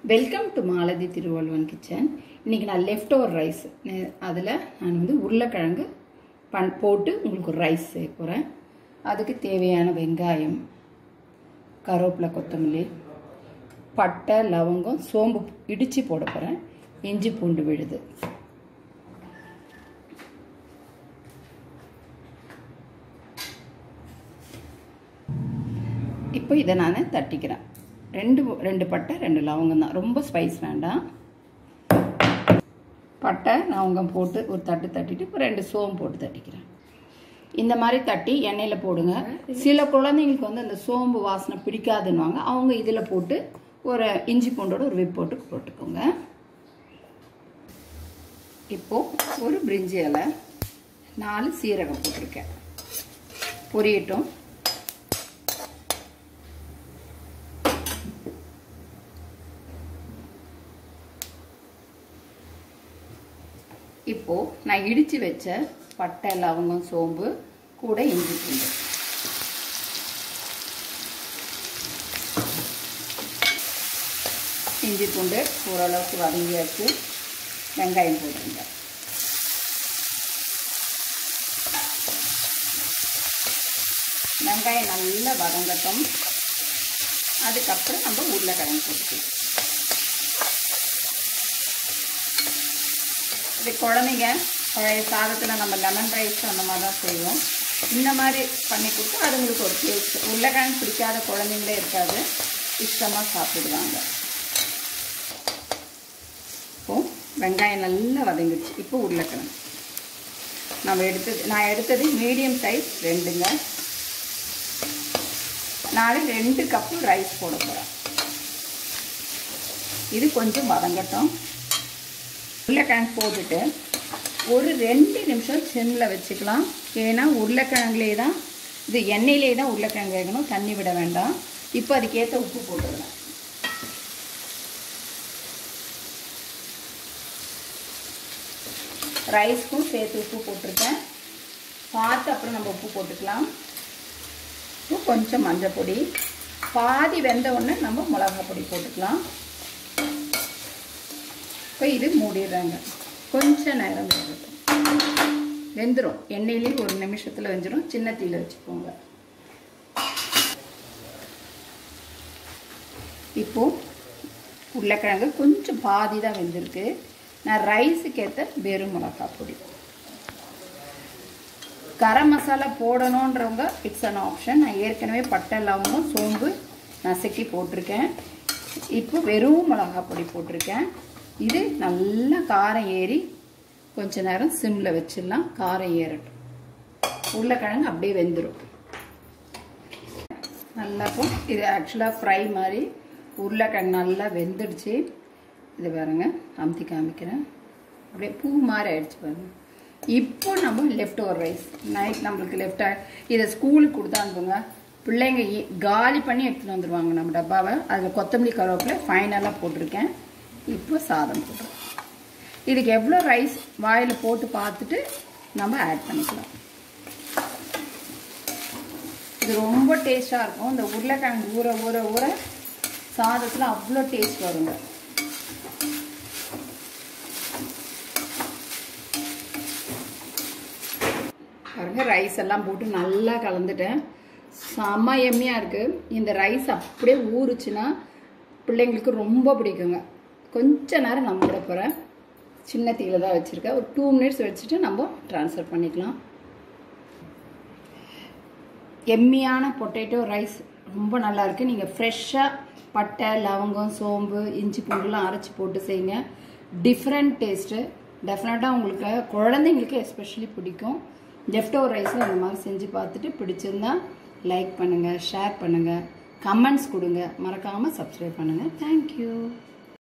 Welcome to Malathi Thiruvalluvan kitchen. இன்றைக்கி நான் left over rice அதில் நான் உருளைக்கிழங்கு போட்டு உங்களுக்கு ஒரு ரைஸ் செய்ய போகிறேன். அதுக்கு தேவையான வெங்காயம், கருவேப்பிலை, கொத்தமல்லி, பட்டை, லவங்கம், சோம்பு இடித்து போட போகிறேன். இஞ்சி பூண்டு விழுது. இப்போ இதை நான் தட்டிக்கிறேன். ரெண்டு பட்டை, 2 லவங்கம் தான், ரொம்ப ஸ்பைஸ் வேண்டாம். பட்டை லவங்கம் போட்டு ஒரு தட்டிட்டு இப்போ 2 சோம்பு போட்டு தட்டிக்கிறேன். இந்த மாதிரி தட்டி எண்ணெயில் போடுங்க. சில குழந்தைங்களுக்கு அந்த சோம்பு வாசனை பிடிக்காதுன்னுவாங்க. அவங்க இதில் போட்டு ஒரு இஞ்சி பூண்டோட ஒரு விப் போட்டுக்கோங்க. இப்போது ஒரு பிரிஞ்சி இலை, 4 சீரகம் போட்டிருக்கேன். பொரியட்டும். இப்போ நான் இடிச்சு வச்ச பட்டை, லவங்கம், சோம்பு கூட இஞ்சி பூண்டு, இஞ்சி பூண்டு ஓரளவுக்கு வதங்கியாச்சு. வெங்காயம் போட்டுருங்க. வெங்காயம் நல்லா வதங்கட்டும். அதுக்கப்புறம் நம்ம உருளைக்கிழங்கு போட்டுக்கலாம். இது குழந்தைங்க பழைய சாதத்தில் நம்ம லெமன் ரைஸ் அந்த மாதிரி தான் செய்வோம். இந்த மாதிரி பண்ணி கொடுத்து அது உங்களுக்கு ஒரு டேஸ்ட். உருளைக்கிழங்கு பிடிக்காத குழந்தைங்களே இருக்காது, இஷ்டமாக சாப்பிடுவாங்க. இப்போது வெங்காயம் நல்லா வதங்கிடுச்சு. இப்போ உருளைக்கிழங்கு நான் எடுத்தது மீடியம் சைஸ் 2ங்க. நான் 2 கப்பு ரைஸ் போட போகிறேன். இது கொஞ்சம் வதங்கட்டும். உருளைக்கிழங்கு போட்டுட்டு ஒரு 2 நிமிஷம் சிம்மில் வச்சுக்கலாம். ஏன்னா உருளைக்கிழங்குலே தான் இது, எண்ணெயிலே தான் உருளைக்கிழங்கு வேகணும், தண்ணி விட வேண்டாம். இப்போ அதுக்கேற்ற உப்பு போட்டுக்கலாம். ரைஸ்க்கும் சேர்த்து உப்பு போட்டிருக்கேன். பார்த்து அப்புறம் நம்ம உப்பு போட்டுக்கலாம். இப்போ கொஞ்சம் மஞ்சள் பொடி, பாதி வெந்த உடனே நம்ம மிளகாய் பொடி போட்டுக்கலாம். இப்போ இது மூடிடுறாங்க. கொஞ்ச நேரம் வெந்துடும். எண்ணெயிலே 1 நிமிஷத்தில் வெந்துடும். சின்ன தீயில் வச்சுக்கோங்க. இப்போது உருளைக்கிழங்கு கொஞ்சம் பாதி தான் வெந்திருக்கு. நான் ரைஸுக்கு ஏற்ற வெறும் மிளகாய் பொடி, கரம் மசாலா போடணுன்றவங்க இட்ஸ் அன் ஆப்ஷன். நான் ஏற்கனவே பட்டை, லவங்கம், சோம்பு நசுக்கி போட்டிருக்கேன். இப்போ வெறும் மிளகாய் பொடி போட்டிருக்கேன். இது நல்லா காரம் ஏறி கொஞ்ச நேரம் சிம்மில் வச்சிடலாம். காரம் ஏறட்டும். உருளைக்கிழங்கு அப்படியே வெந்துடும் நல்லா. இது ஆக்சுவலாக ஃப்ரை மாதிரி உருளைக்கிழங்கு நல்லா வெந்துடுச்சு. இது பாருங்க, அமுத்தி காமிக்கிறேன். அப்படியே பூ மாதிரி ஆயிடுச்சு பாருங்க. இப்போ நம்ம லெஃப்ட் ஓவர் ரைஸ் நைட் நம்மளுக்கு இதை ஸ்கூலுக்கு கொடுத்தா அனுப்புங்க. பிள்ளைங்க காலி பண்ணி எடுத்துகிட்டு வந்துடுவாங்க நம்ம டப்பாவை. அதில் கொத்தமல்லி, கருவேப்பிலை ஃபைனலாக போட்டிருக்கேன். இப்போ சாதம் போடுறோம். இதுக்கு எவ்வளோ ரைஸ் வாயில் போட்டு பார்த்துட்டு நம்ம ஆட் பண்ணிக்கலாம். இது ரொம்ப டேஸ்டாக இருக்கும். இந்த உருளைக்கிழங்கு ஊற ஊற ஊற சாதத்தில் அவ்வளோ டேஸ்ட் வருங்க. பாருங்க, ரைஸ் எல்லாம் போட்டு நல்லா கலந்துட்டேன். செம்ம எம்மியாக இருக்குது. இந்த ரைஸ் அப்படியே ஊறுச்சுன்னா பிள்ளைங்களுக்கு ரொம்ப பிடிக்குங்க. கொஞ்ச நேரம் நம்ம விட போகிறேன். சின்ன தீயில் தான் வச்சுருக்கேன். ஒரு 2 மினிட்ஸ் வச்சுட்டு நம்ம ட்ரான்ஸ்ஃபர் பண்ணிக்கலாம். எம்மியான பொட்டேட்டோ ரைஸ் ரொம்ப நல்லாயிருக்கு. நீங்கள் ஃப்ரெஷ்ஷாக பட்டை, லவங்கம், சோம்பு, இஞ்சி பூண்டுலாம் அரைச்சி போட்டு செய்யுங்க. Different taste. டெஃபினட்டாக உங்களுக்கு குழந்தைங்களுக்கு எஸ்பெஷலி பிடிக்கும். லெஃப்ட் ஓவர் ரைஸில் இந்த மாதிரி செஞ்சு பார்த்துட்டு பிடிச்சிருந்தா லைக் பண்ணுங்கள், ஷேர் பண்ணுங்கள், கமெண்ட்ஸ் கொடுங்க. மறக்காமல் சப்ஸ்கிரைப் பண்ணுங்கள். தேங்க்யூ.